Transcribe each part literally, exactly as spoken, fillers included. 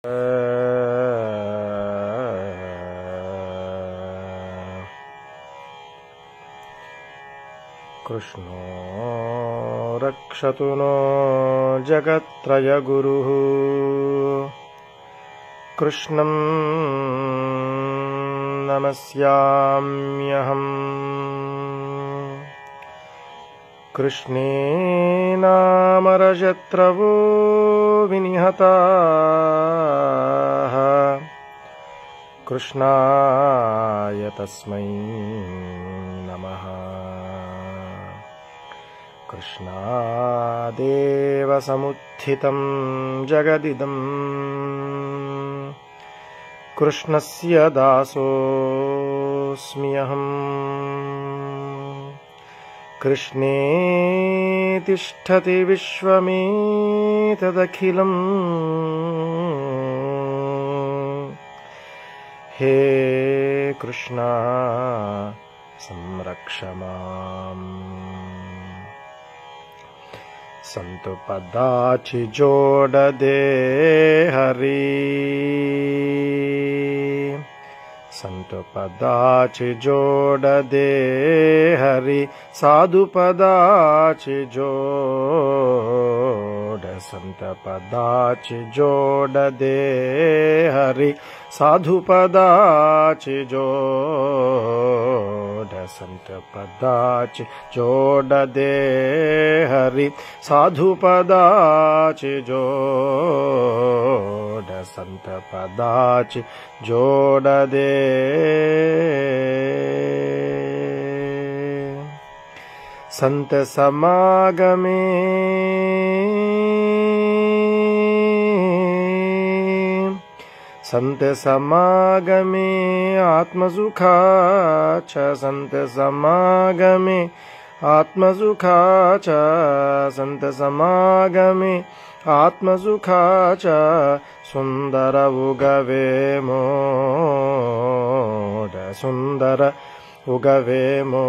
कृष्णो रक्षतु नो जगत्त्रयगुरुः कृष्णं नमस्याम्यहम् कृष्णे नामरशत्रवो विनिहताः कृष्णाय तस्मै नमः कृष्णादेव समुत्थितं जगदिदं कृष्णस्य दासोऽस्मि अहम् कृष्णे तिष्ठति विश्वमेतदखिलम् हे कृष्णा संरक्ष माम् संतु पदाचि जोड़दे हरि संतु पदाचि जोड़दे हरि साधु पदाचि जोड़ संत पदाचि जोड़दे हरि साधु पदाचि जोड़ संत पदाचि जोड़दे हरि साधु पदाचि जोड़ संत पदाचि जोड़दे संत समागमे संत समागमे आत्मसुखाच संत समागमे आत्मसुखाच संत समागमे आत्मसुखाच सुंदर उगवे मोड सुंदर उगवे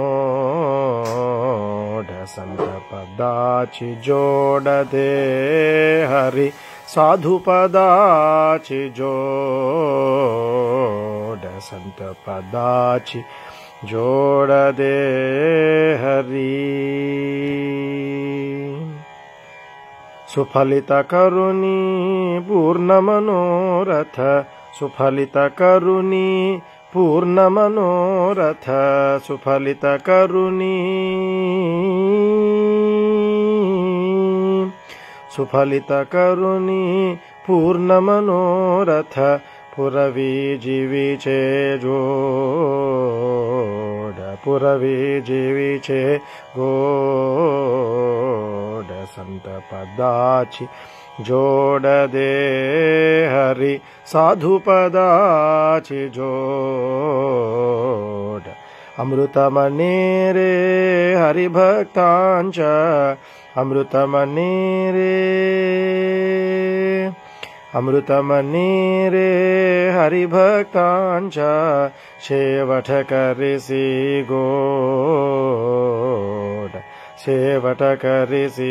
मोड संत पदाचि जोड़दे हरि साधु पदाचि जोड़ संत पदाचि जोड़दे हरि सुफलित करुणी पूर्ण मनोरथ सुफलित करुणी पूर्ण मनोरथ सुफलित करुणी सुफलित करुणी पूर्ण मनोरथ पुरवी जीविचे जोड़ पुरवी जीविचे गोड़ संत पदाचि जोड़दे हरि साधु पदाचि जोड़ अमृतमनेरे हरिभक्तांच अमृतमनेरे अमृतमनेरे हरिभक्तांच शेवठ करिसि गोड़ शेवठ करिसि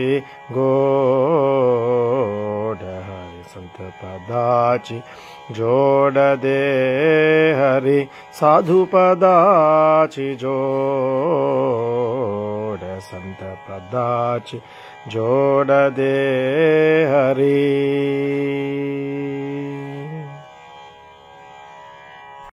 गोड़ हरि संत पदाचि जोड़दे हरि साधु पदाचि जोड़ संत पदाचि जोड़दे हरि।